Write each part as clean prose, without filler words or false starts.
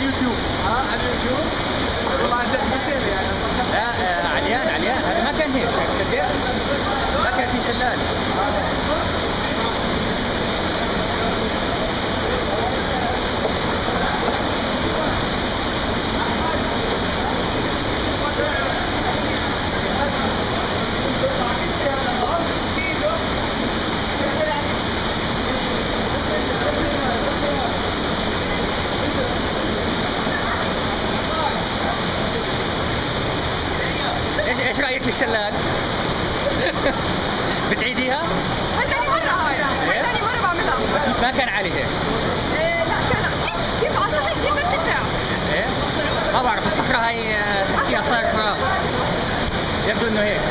اليوتيوب. على اليوتيوب. والله جد بسير يعني. لا عليان عليان، هذا ما كان هيك، كان ما كان في شلال. ايش رايك في الشلال؟ بتعيديها؟ ثاني مرة هاي، ثاني مرة بعملها. بس ما كان عالي هيك. لا كان كيف على الصخر كيف بترتفع؟ ايه؟ ما بعرف، الصخرة هاي تحكيها صار فراغ. يبدو انه هيك.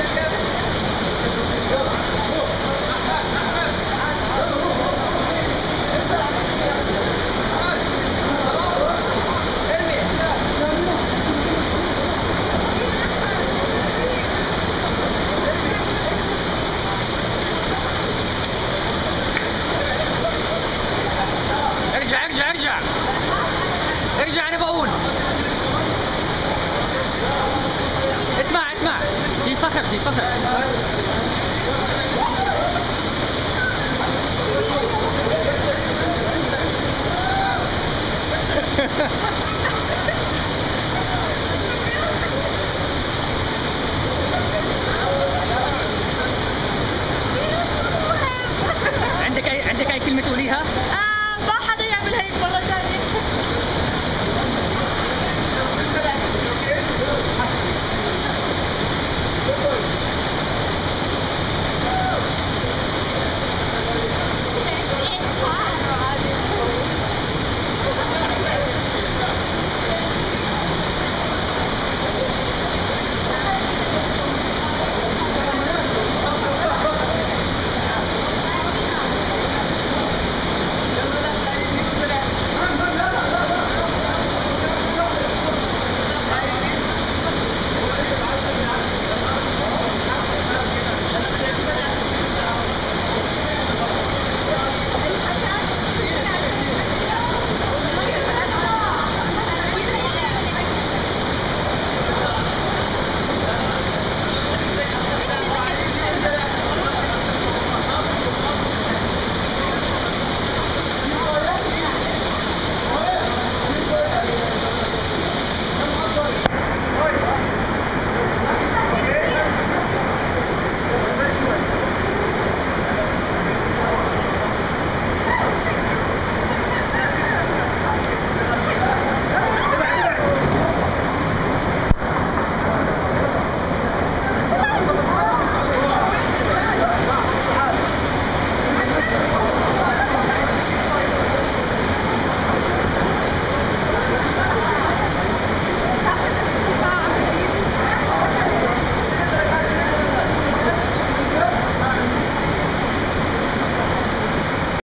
ارجع انا بقول. اسمع في صخر